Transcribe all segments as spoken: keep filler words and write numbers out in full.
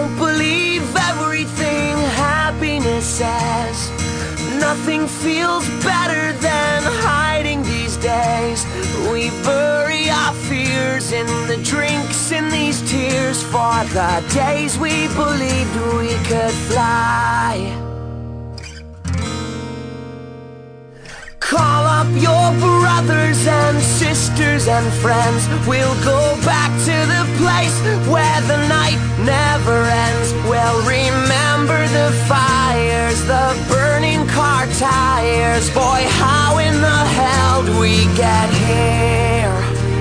Don't believe everything happiness says. Nothing feels better than hiding these days. We bury our fears in the drinks, in these tears, for the days we believed we could fly. Call up your brothers and sisters and friends. We'll go back to the place where the night never ends. We'll remember the fires, the burning car tires. Boy, how in the hell did we get here?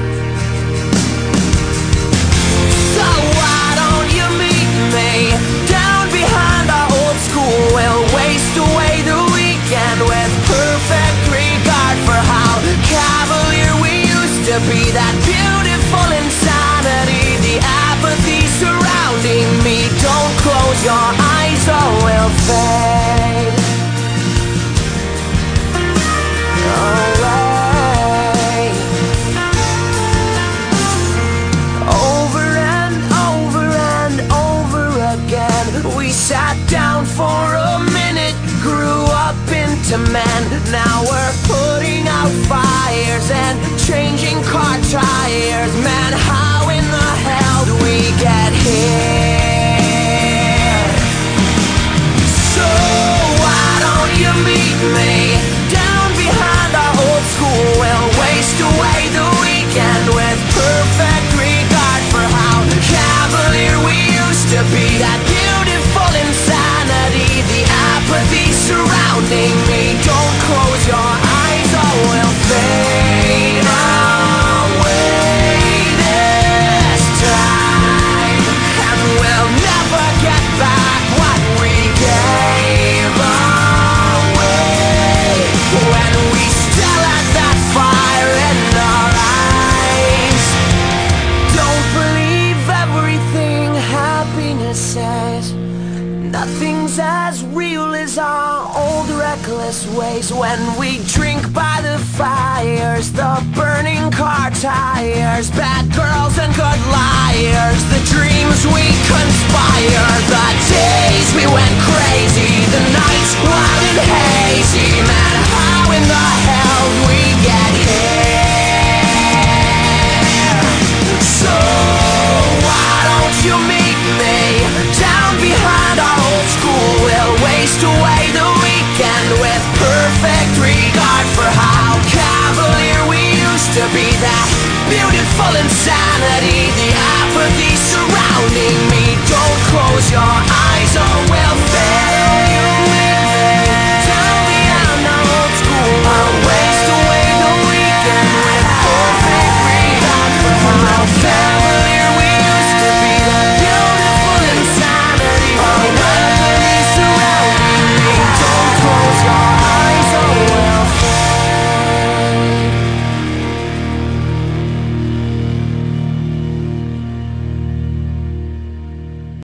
So why don't you meet me down behind our old school? We'll waste away the weekend with perfect regard for how cavalier we used to be. That beautiful insanity, the apathy surrounding me. Don't close your eyes or we'll fade away. Over and over and over again, we sat down for a minute, grew up into men. Now we're putting out fires and changing car tires. Man, how in the hell do we get here? So why don't you meet me down behind our old school? We'll waste away the weekend with perfect regard for how cavalier we used to be. That beautiful insanity, the apathy surrounding me. Don't close your eyes or we'll fade away this time, and we'll never get back what we gave away when we still had that fire in our eyes. Don't believe everything happiness says. Nothing's as real as our old reckless ways. When we drink by the fires, the burning car tires, bad girls and good liars, the dreams we conspire, the days we went crazy, the nights wild and hazy. Man,